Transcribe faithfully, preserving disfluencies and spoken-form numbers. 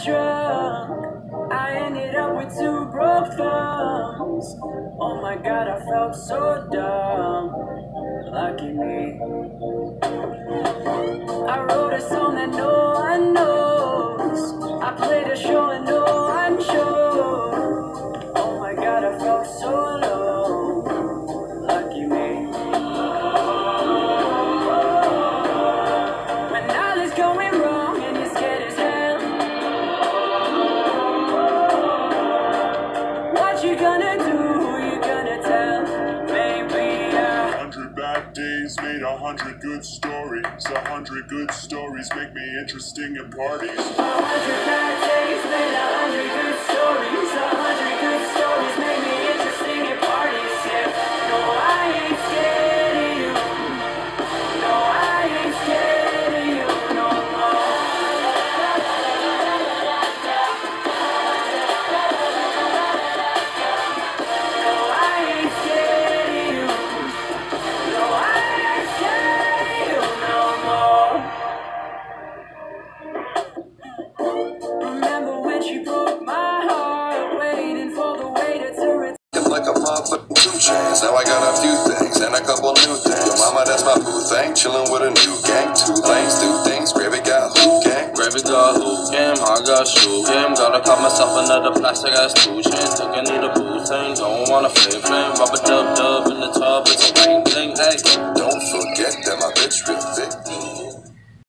drunk, I ended up with two broke thumbs. Oh my god, I felt so dumb. Lucky me. I wrote a song that no one knows. I played a show and no one showed. Oh my god, I felt so low. Lucky me. When all is going wrong and you're scared as hell, what you gonna do? Who you gonna tell? Maybe a hundred bad days made a hundred good stories. A hundred good stories make me interesting at parties. A hundred bad days made a hundred good stories. A hundred good stories make me interesting at parties. Yeah, no, I ain't scared of you. No, I ain't scared of you no more. No, I ain't scared of you. No, I ain't scared of you no more. Remember when she broke my heart, waiting for the waiter to return. Like a motherfucking two chains. Now I got a few things and a couple new things. Yo, mama, that's my boo thing. Chillin' with a new gang. Two lanes, do things. Gravy got hoop gang. Gravy got hoop game. I got shoe game. Gotta cut myself another plastic ass two chain. Think I need a boo thing. Don't wanna flame flame. Rubber dub dub in the tub. It's a ring thing. Hey, Don't forget that my bitch real thick.